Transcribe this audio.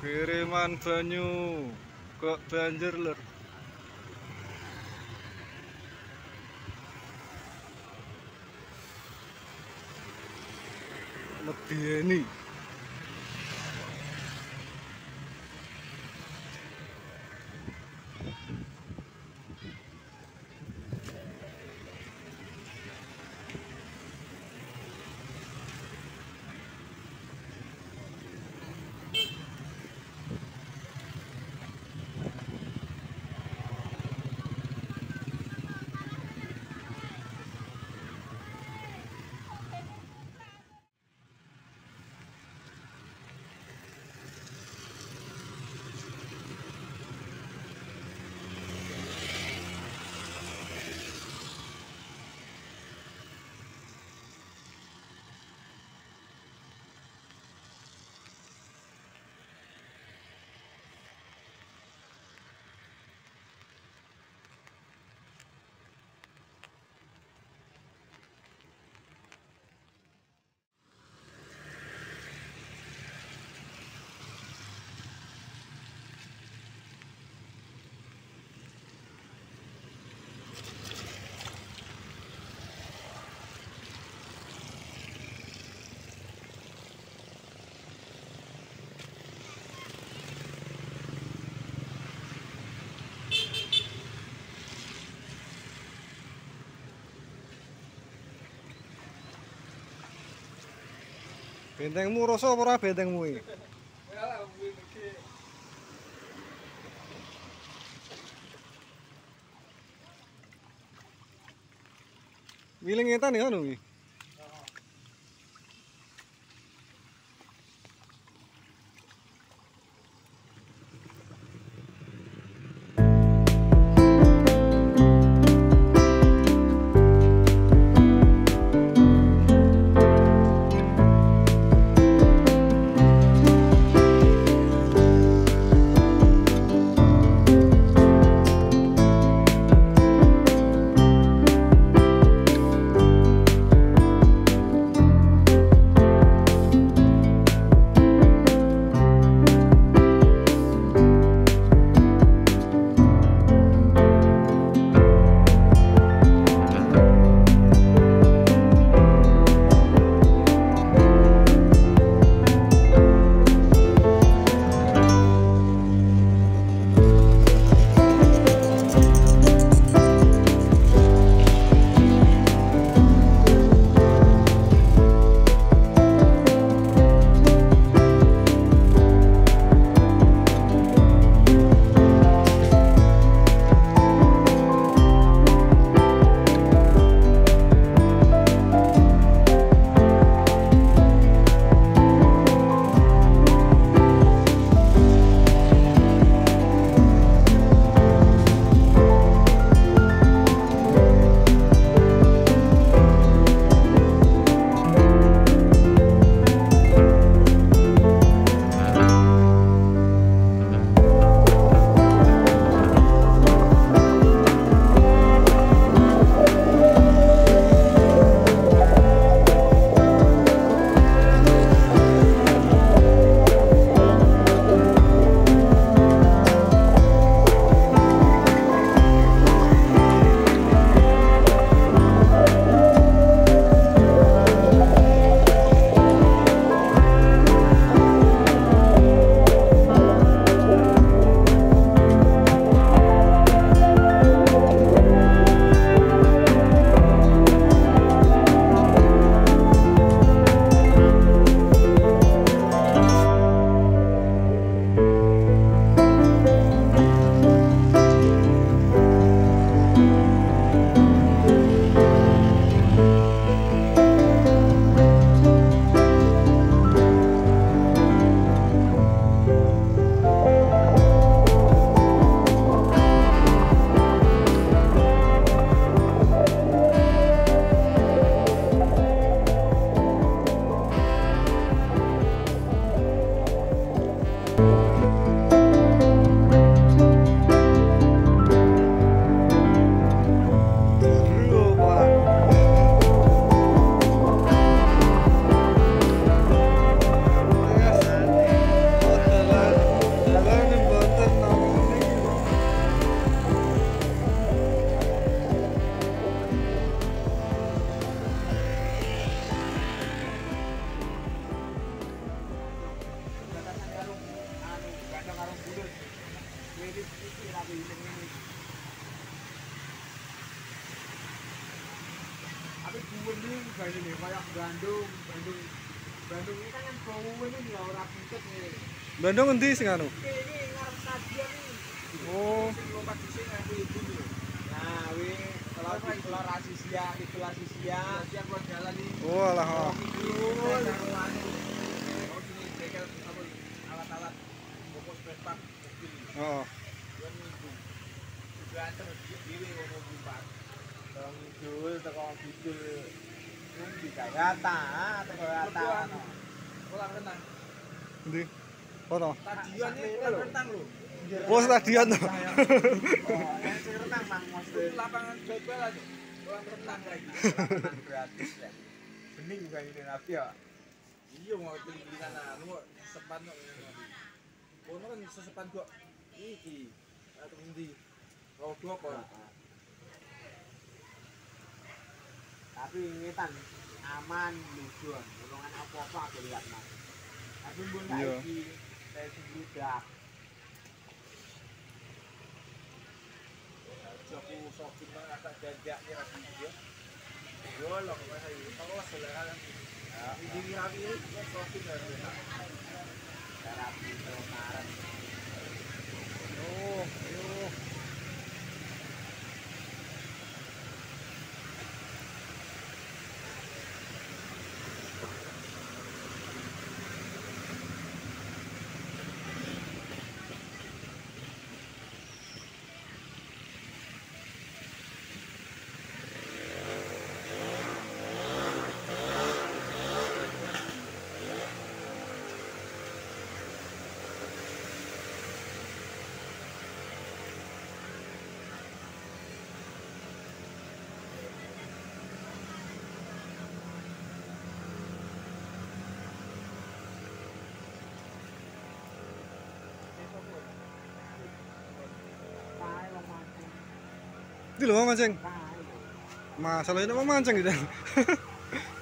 Kiriman banyu kok banjir lur. Medeni. Bentengmu rasa apa ora bentengmu iki? Wiling ngetan ya anu iki. bening banyu nih kayak Bandung ini kan bau ini ya ora buntut nih. Bandung endi sing anu? Ini ngarep stadion nih. Oh, Sing lompat di sini aku itu nih. Nah, kalau rasisia, itu rasisia. Dia buat jalan nih. oh alah. Oh. Alat-alat fokus pepak mobil. Oh. Yang itu juga terus diri ono bupat. Tolong ngidul teko ngidul. Nanti kayata, teko kayata. Ulang renang. Endi? Ono. Stadion ini renang lho. Oh, stadion to. Sing renang Mang Mas. Lapangan bal aja. Ulang renang lagi. Renang gratis ya. Bening juga ini Nabi ya. Iya mau pilih-pilihan anu sesepan kok. Ono kan sesepan kok iki. Atau endi? Rodo apa? Tapi ngetan aman lucu. Golongan apa-apa aku lihat Mas. Tapi mbon iki saya sudah Joku shopping nang agak jajak ya lagi dia. Yo lo kok saya kalau selera kan. Ini rapi ini shopping dari sana. Terapi terus Oh, yo. Di lho mancing. Masalahnya mau mancing gitu.